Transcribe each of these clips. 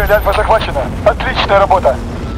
Цель Альфа захвачена. Отличная работа.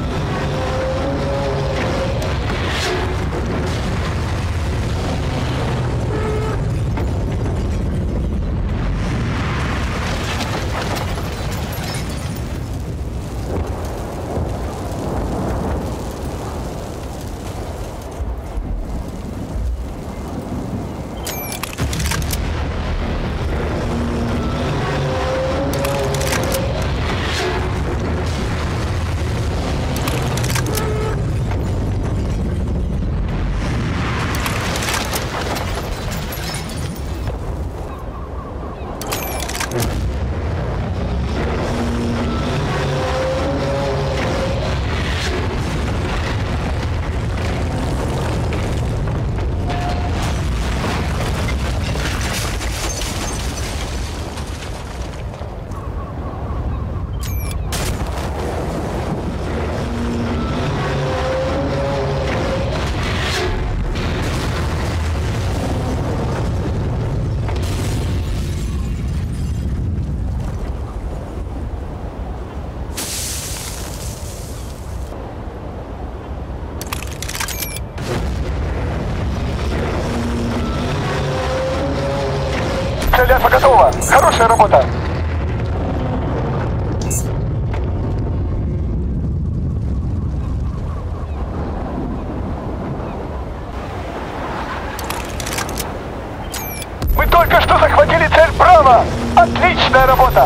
Цель Альфа готова. Хорошая работа. Мы только что захватили цель Браво. Отличная работа.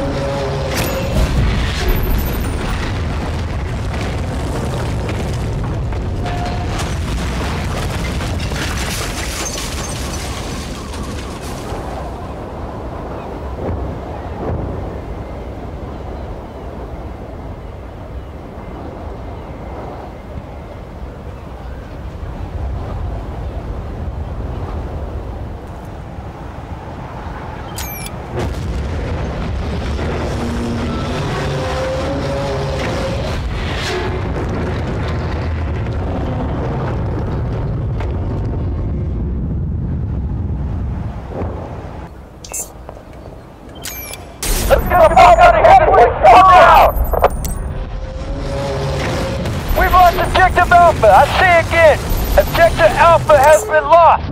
We've lost Objective Alpha. I say again, Objective Alpha has been lost.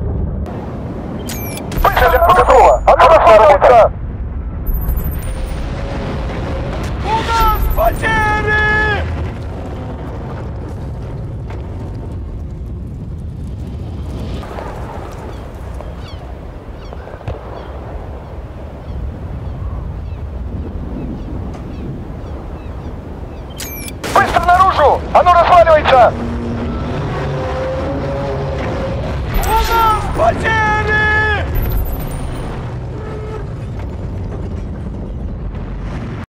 Цель Альфа готова. Хорошая работа. У нас потери! Быстро наружу! Оно разваливается! У нас потери!